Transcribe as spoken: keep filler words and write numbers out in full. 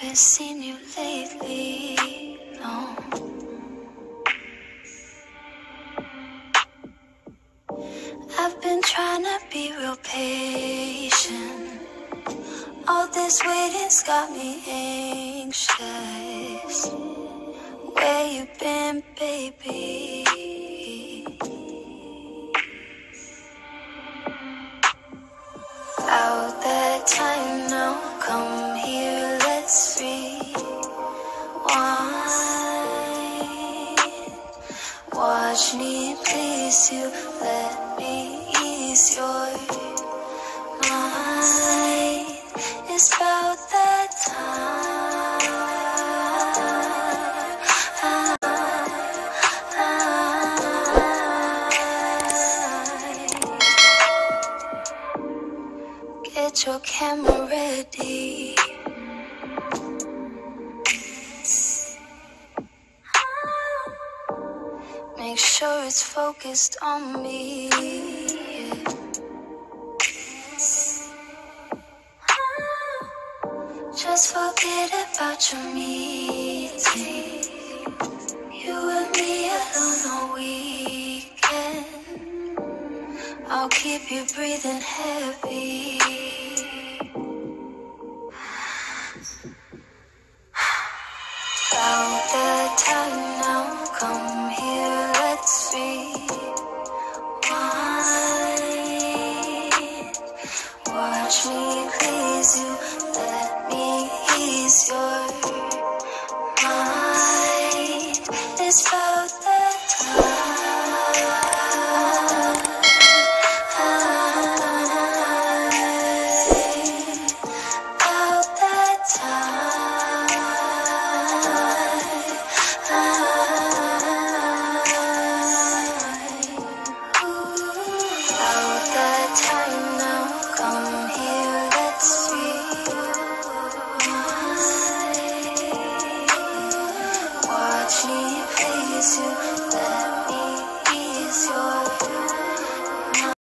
haven't seen you lately, no. I've been trying to be real patient. All this waiting's got me anxious. Where you been, baby? Out that time now, come here, let's rewind. Watch me please you, let me ease your mind. It's about that time. Get your camera ready. Make sure it's focused on me. Just forget about your meeting. You and me alone all weekend. I'll keep you breathing heavy. About that time now, come here, let's rewind. Watch me please you, let me ease your mind. It's about that